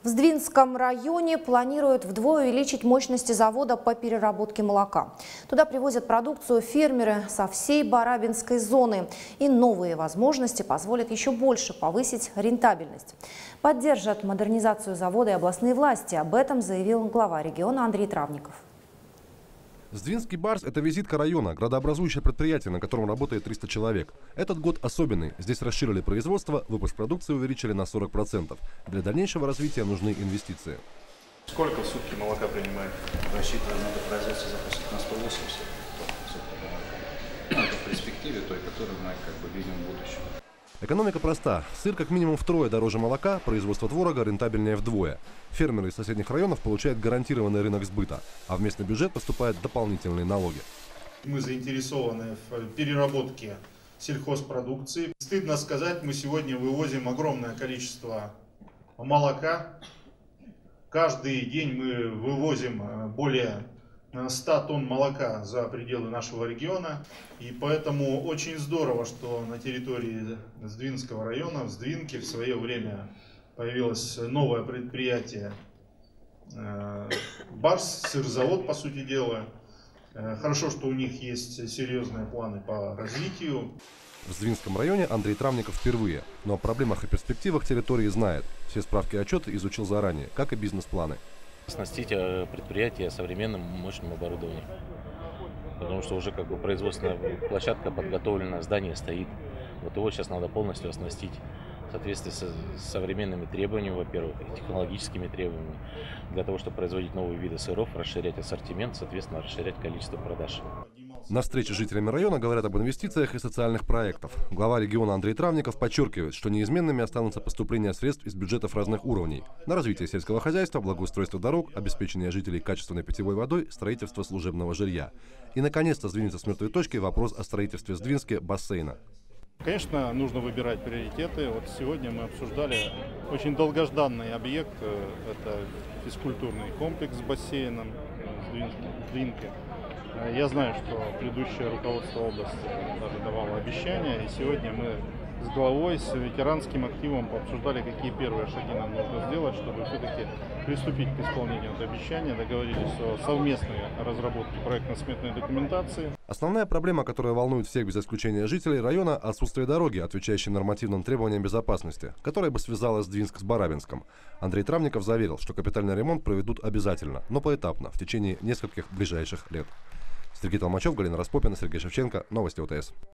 В Сдвинском районе планируют вдвое увеличить мощности завода по переработке молока. Туда привозят продукцию фермеры со всей Барабинской зоны. И новые возможности позволят еще больше повысить рентабельность. Поддержат модернизацию завода и областные власти. Об этом заявил глава региона Андрей Травников. Сдвинский барс – это визитка района, градообразующее предприятие, на котором работает 300 человек. Этот год особенный. Здесь расширили производство, выпуск продукции увеличили на 40%. Для дальнейшего развития нужны инвестиции. Сколько в сутки молока принимает? Рассчитываем это производство запустить на 180 сутки. Это в перспективе той, которую мы видим в будущем. Экономика проста. Сыр как минимум втрое дороже молока, производство творога рентабельнее вдвое. Фермеры из соседних районов получают гарантированный рынок сбыта, а в местный бюджет поступают дополнительные налоги. Мы заинтересованы в переработке сельхозпродукции. Стыдно сказать, мы сегодня вывозим огромное количество молока. Каждый день мы вывозим более 100 тонн молока за пределы нашего региона. И поэтому очень здорово, что на территории Сдвинского района, в Сдвинке, в свое время появилось новое предприятие «Барс», сырзавод, по сути дела. Хорошо, что у них есть серьезные планы по развитию. В Сдвинском районе Андрей Травников впервые, но о проблемах и перспективах территории знает. Все справки и отчеты изучил заранее, как и бизнес-планы. Оснастить предприятие современным мощным оборудованием, потому что уже производственная площадка подготовлена, здание стоит. Вот его сейчас надо полностью оснастить в соответствии с современными требованиями, во-первых, и технологическими требованиями, для того, чтобы производить новые виды сыров, расширять ассортимент, соответственно, расширять количество продаж. На встрече с жителями района говорят об инвестициях и социальных проектах. Глава региона Андрей Травников подчеркивает, что неизменными останутся поступления средств из бюджетов разных уровней на развитие сельского хозяйства, благоустройство дорог, обеспечение жителей качественной питьевой водой, строительство служебного жилья. И, наконец-то, сдвинется с мертвой точки вопрос о строительстве в Сдвинске бассейна. Конечно, нужно выбирать приоритеты. Вот сегодня мы обсуждали очень долгожданный объект. Это физкультурный комплекс с бассейном в Сдвинке. Я знаю, что предыдущее руководство области даже давало обещания. И сегодня мы с главой, с ветеранским активом пообсуждали, какие первые шаги нам нужно сделать, чтобы все-таки приступить к исполнению этого обещания. Договорились о совместной разработке проектно-сметной документации. Основная проблема, которая волнует всех без исключения жителей района – отсутствие дороги, отвечающей нормативным требованиям безопасности, которая бы связала Сдвинск с Барабинском. Андрей Травников заверил, что капитальный ремонт проведут обязательно, но поэтапно, в течение нескольких ближайших лет. Сергей Толмачев, Галина Распопина, Сергей Шевченко. Новости ОТС.